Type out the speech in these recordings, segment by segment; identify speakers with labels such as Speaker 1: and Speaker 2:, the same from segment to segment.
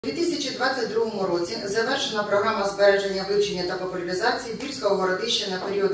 Speaker 1: У 2022 році завершена програма збереження, вивчення та популяризації Бірського городища на період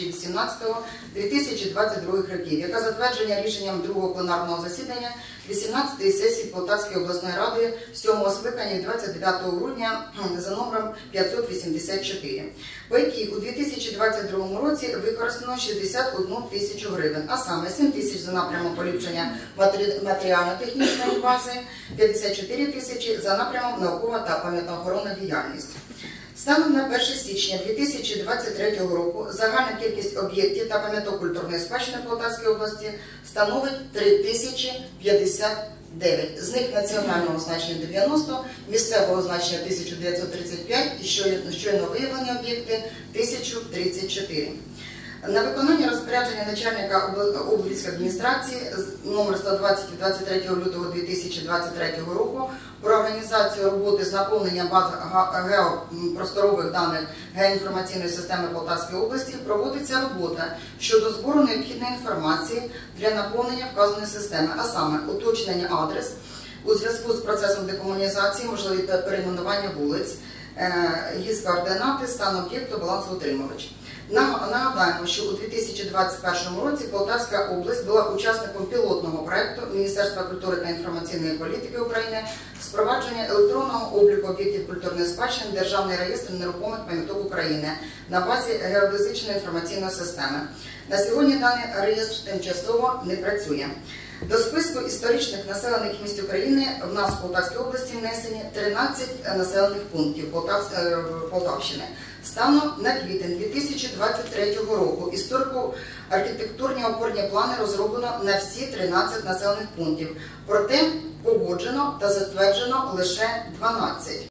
Speaker 1: 2018-2022 років, яка затверджена рішенням другого пленарного засідання 18-ї сесії Полтавської обласної ради 7-го скликання від 29 грудня за номером 584, по якій у 2022 році використано 61 тисячу гривень, а саме 7 тисяч за напрямом поліпшення матеріально-технічної бази, 54 тисячі за напрямом наукова та пам'ятно-охоронна діяльність. Станом на 1 січня 2023 року загальна кількість об'єктів та пам'яток культурної спадщини Полтавської області становить 3059. З них національного значення 90, місцевого значення 1935 і щойно виявлені об'єкти 1034. На виконання розпорядження начальника обласної адміністрації номер 120 від 23 лютого 2023 року про організацію роботи з наповнення баз геопросторових даних геоінформаційної системи Полтавської області проводиться робота щодо збору необхідної інформації для наповнення вказаної системи, а саме уточнення адрес у зв'язку з процесом декомунізації, можливі перейменування вулиць, їх координати, стан об'єкту, балансоутримувач. Нагадаємо, що у 2021 році Полтавська область була учасником пілотного проєкту Міністерства культури та інформаційної політики України з впровадження електронного обліку об'єктів культурної спадщини Державний реєстр нерухомих пам'яток України на базі геодезичної інформаційної системи. На сьогодні даний реєстр тимчасово не працює. До списку історичних населених місць України в нас в Полтавській області внесені 13 населених пунктів Полтавщини. Станом на квітень 2023 року історико-архітектурні опорні плани розроблено на всі 13 населених пунктів, проте погоджено та затверджено лише 12.